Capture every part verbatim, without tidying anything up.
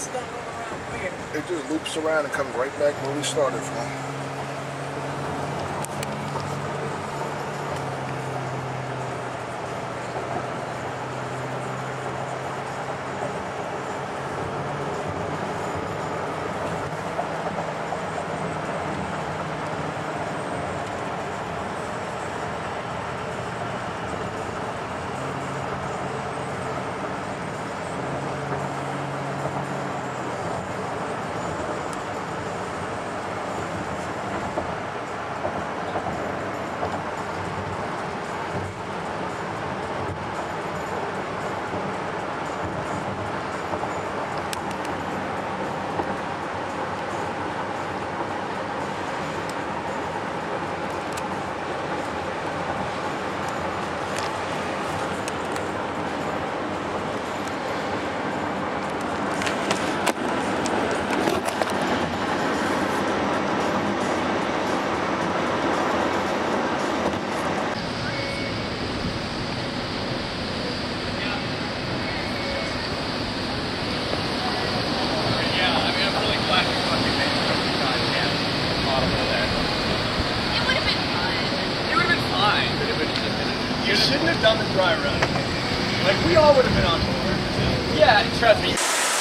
It just loops around and comes right back where we started from. You shouldn't have done the dry run. Like, we all would have been on board. Yeah, trust me.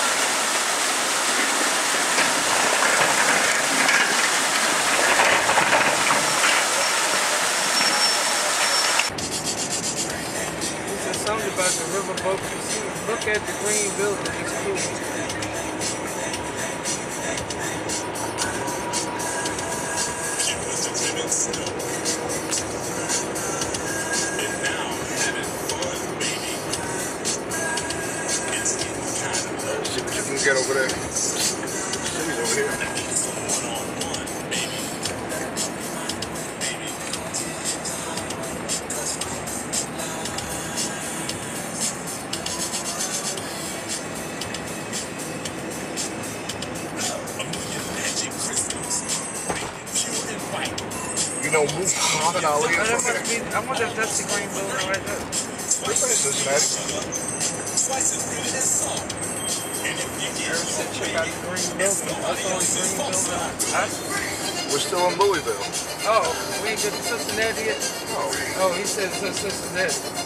He said something about the riverboat. You see, look at the green building. It's cool. Get over there. He's over here. You know, move Muhammad Ali. Oh, that must be, I wonder if that's the green building right there. This ain't Cincinnati. Check out the green building. That's the only green building I see. We're still in Louisville. Oh, we ain't get to Cincinnati yet? Oh, oh he said it's in Cincinnati.